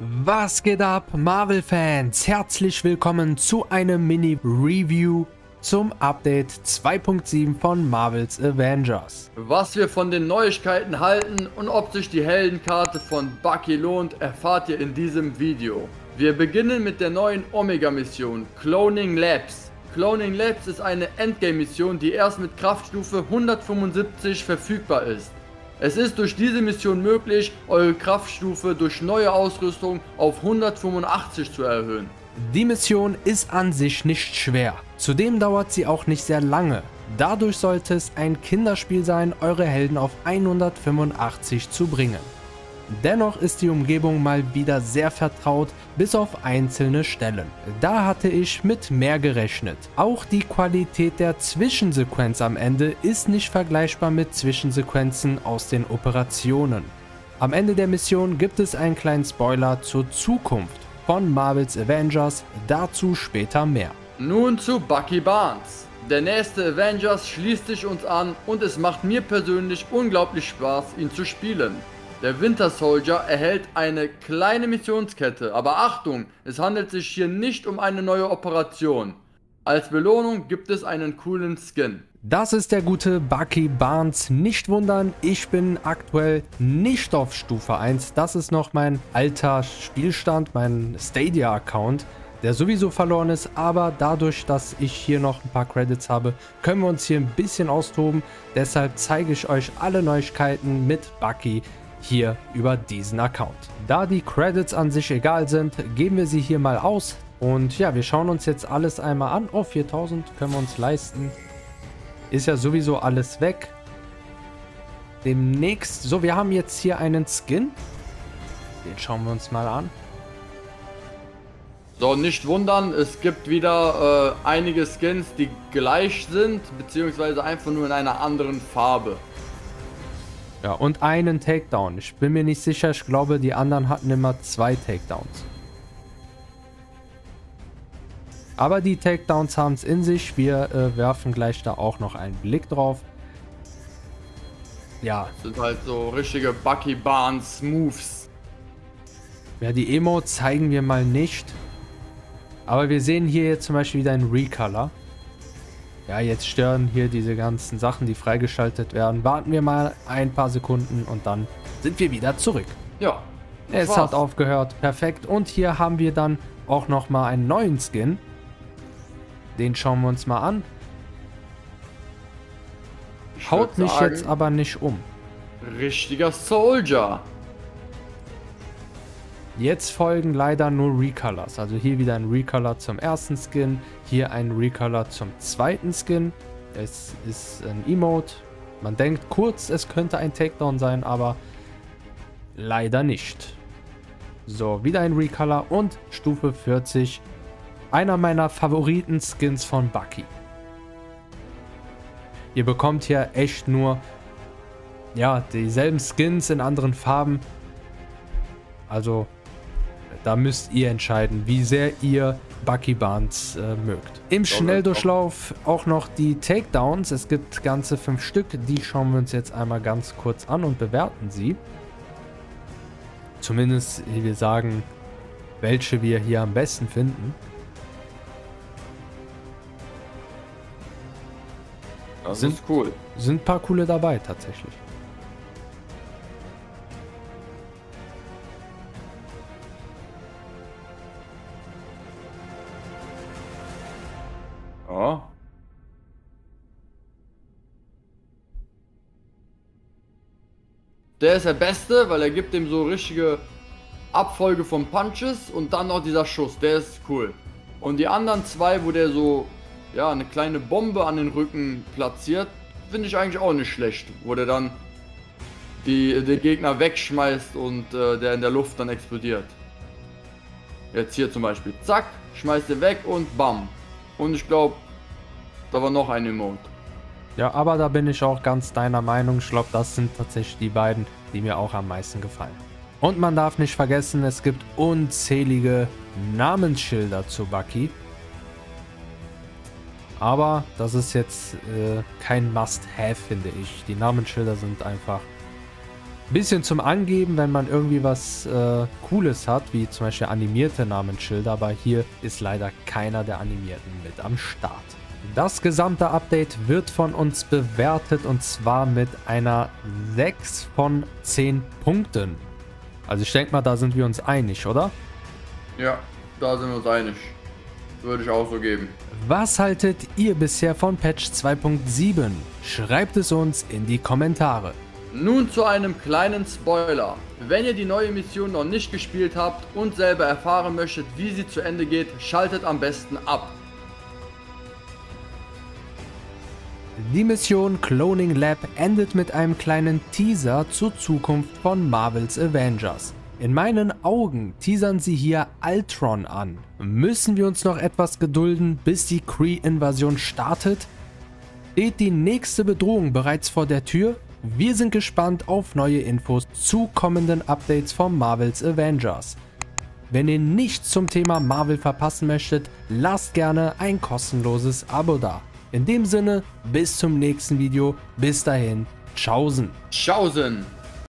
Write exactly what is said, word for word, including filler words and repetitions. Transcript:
Was geht ab, Marvel-Fans? Herzlich willkommen zu einem Mini-Review zum Update zwei Punkt sieben von Marvel's Avengers. Was wir von den Neuigkeiten halten und ob sich die Heldenkarte von Bucky lohnt, erfahrt ihr in diesem Video. Wir beginnen mit der neuen Omega-Mission, Cloning Labs. Cloning Labs ist eine Endgame-Mission, die erst mit Kraftstufe hundertfünfundsiebzig verfügbar ist. Es ist durch diese Mission möglich, eure Kraftstufe durch neue Ausrüstung auf hundertfünfundachtzig zu erhöhen. Die Mission ist an sich nicht schwer, zudem dauert sie auch nicht sehr lange. Dadurch sollte es ein Kinderspiel sein, eure Helden auf hundertfünfundachtzig zu bringen. Dennoch ist die Umgebung mal wieder sehr vertraut, bis auf einzelne Stellen. Da hatte ich mit mehr gerechnet. Auch die Qualität der Zwischensequenz am Ende ist nicht vergleichbar mit Zwischensequenzen aus den Operationen. Am Ende der Mission gibt es einen kleinen Spoiler zur Zukunft von Marvel's Avengers, dazu später mehr. Nun zu Bucky Barnes. Der nächste Avengers schließt sich uns an und es macht mir persönlich unglaublich Spaß, ihn zu spielen. Der Winter Soldier erhält eine kleine Missionskette, aber Achtung, es handelt sich hier nicht um eine neue Operation. Als Belohnung gibt es einen coolen Skin. Das ist der gute Bucky Barnes. Nicht wundern, ich bin aktuell nicht auf Stufe eins. Das ist noch mein alter Spielstand, mein Stadia-Account, der sowieso verloren ist. Aber dadurch, dass ich hier noch ein paar Credits habe, können wir uns hier ein bisschen austoben. Deshalb zeige ich euch alle Neuigkeiten mit Bucky hier über diesen Account. Da die Credits an sich egal sind, geben wir sie hier mal aus. Und ja, wir schauen uns jetzt alles einmal an. Oh, viertausend können wir uns leisten. Ist ja sowieso alles weg. Demnächst. So, wir haben jetzt hier einen Skin. Den schauen wir uns mal an. So, nicht wundern, es gibt wieder äh, einige Skins, die gleich sind, beziehungsweise einfach nur in einer anderen Farbe. Ja, und einen Takedown. Ich bin mir nicht sicher, ich glaube, die anderen hatten immer zwei Takedowns. Aber die Takedowns haben es in sich. Wir äh, werfen gleich da auch noch einen Blick drauf. Ja. Das sind halt so richtige Bucky Barnes Moves. Ja, die Emotes zeigen wir mal nicht. Aber wir sehen hier jetzt zum Beispiel wieder einen Recolor. Ja, jetzt stören hier diese ganzen Sachen, die freigeschaltet werden. Warten wir mal ein paar Sekunden und dann sind wir wieder zurück. Ja. Es war's. hat aufgehört. Perfekt. Und hier haben wir dann auch noch mal einen neuen Skin. Den schauen wir uns mal an. Ich Haut mich sagen, jetzt aber nicht um. Richtiger Soldier. Jetzt folgen leider nur Recolors. Also hier wieder ein Recolor zum ersten Skin. Hier ein Recolor zum zweiten Skin. Es ist ein Emote. Man denkt kurz, es könnte ein Takedown sein, aber leider nicht. So, wieder ein Recolor und Stufe vierzig. Einer meiner Favoriten-Skins von Bucky. Ihr bekommt hier echt nur, ja, dieselben Skins in anderen Farben. Also, da müsst ihr entscheiden, wie sehr ihr Bucky Barnes äh, mögt. Im Schnelldurchlauf auch noch die Takedowns. Es gibt ganze fünf Stück. Die schauen wir uns jetzt einmal ganz kurz an und bewerten sie. Zumindest, wie wir sagen, welche wir hier am besten finden. Das sind, ist cool. Sind ein paar coole dabei, tatsächlich. Ja. Der ist der Beste, weil er gibt ihm so richtige Abfolge von Punches und dann noch dieser Schuss. Der ist cool. Und die anderen zwei, wo der so, ja, eine kleine Bombe an den Rücken platziert, finde ich eigentlich auch nicht schlecht. Wo der dann die, den Gegner wegschmeißt und äh, der in der Luft dann explodiert. Jetzt hier zum Beispiel. Zack, schmeißt er weg und bam. Und ich glaube, da war noch ein Emote. Ja, aber da bin ich auch ganz deiner Meinung. Ich glaube, das sind tatsächlich die beiden, die mir auch am meisten gefallen. Und man darf nicht vergessen, es gibt unzählige Namensschilder zu Bucky. Aber das ist jetzt äh, kein Must-Have, finde ich. Die Namensschilder sind einfach Bisschen zum Angeben, wenn man irgendwie was äh, Cooles hat, wie zum Beispiel animierte Namensschilder, aber hier ist leider keiner der Animierten mit am Start. Das gesamte Update wird von uns bewertet und zwar mit einer sechs von zehn Punkten. Also ich denke mal, da sind wir uns einig, oder? Ja, da sind wir uns einig. Würde ich auch so geben. Was haltet ihr bisher von Patch zwei Punkt sieben? Schreibt es uns in die Kommentare. Nun zu einem kleinen Spoiler. Wenn ihr die neue Mission noch nicht gespielt habt und selber erfahren möchtet, wie sie zu Ende geht, schaltet am besten ab. Die Mission Cloning Lab endet mit einem kleinen Teaser zur Zukunft von Marvel's Avengers. In meinen Augen teasern sie hier Ultron an. Müssen wir uns noch etwas gedulden, bis die Kree-Invasion startet? Steht die nächste Bedrohung bereits vor der Tür? Wir sind gespannt auf neue Infos zu kommenden Updates von Marvel's Avengers. Wenn ihr nichts zum Thema Marvel verpassen möchtet, lasst gerne ein kostenloses Abo da. In dem Sinne, bis zum nächsten Video. Bis dahin, tschaußen. Tschaußen.